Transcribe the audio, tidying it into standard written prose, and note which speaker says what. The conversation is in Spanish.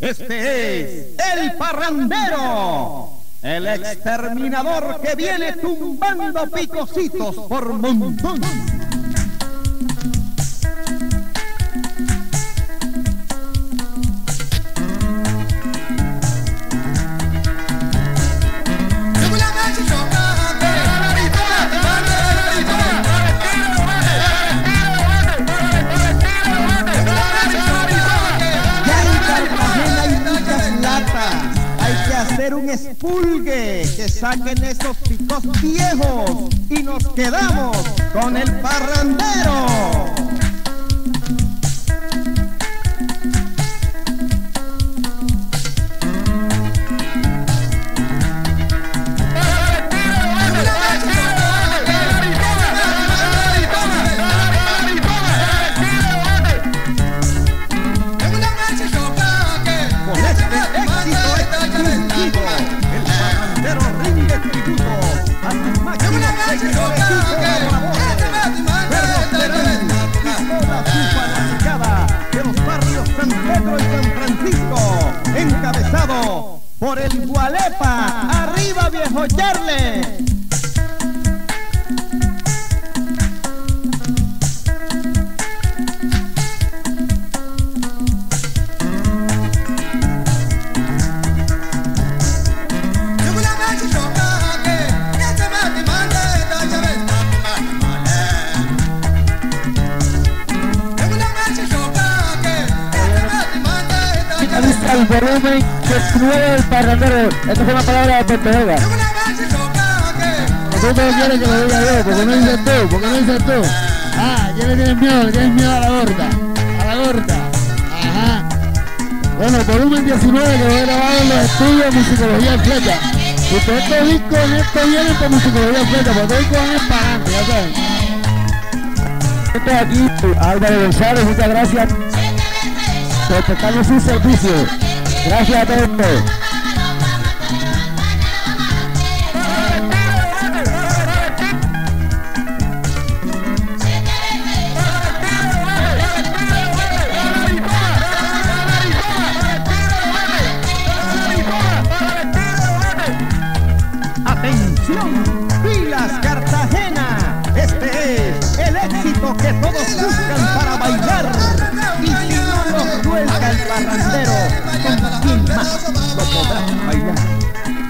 Speaker 1: Este es el parrandero, el exterminador que viene tumbando picocitos por montón. Hacer un expulgue, que saquen esos picos viejos y nos quedamos con el parrandero. Encabezado por el Gualepa. ¡Arriba, viejo Charle!
Speaker 2: El volumen 19 del parrandero. Esta es una palabra de Portevega. ¿Nosotros quieres que lo diga yo? ¿Por qué no dices tú? ¿Por qué no dices tú? Ah, ¿ya le tienes miedo? ¿Le tienes miedo a la gorda? A la gorda. Ajá. Bueno, volumen 19 que lo he grabado en los estudios Musicología Flecha. Y todos estos discos en esto vienen por Musicología Flecha, porque todos con es para adelante, ya saben. Estoy aquí, Álvaro González, muchas gracias por prestarnos un servicio. Gracias a todos.
Speaker 1: ¡Atención! ¡Pilas, Cartagena! Este es el éxito que todos buscan para bailar. Y si no nos suelta el parrandero, ¿con quién más lo podrás bailar?